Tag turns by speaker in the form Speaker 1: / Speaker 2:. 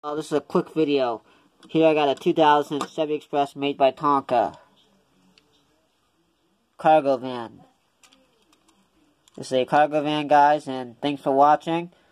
Speaker 1: Oh, this is a quick video. Here I got a 2000 Chevy Express made by Tonka. Cargo van. This is a cargo van, guys, and thanks for watching.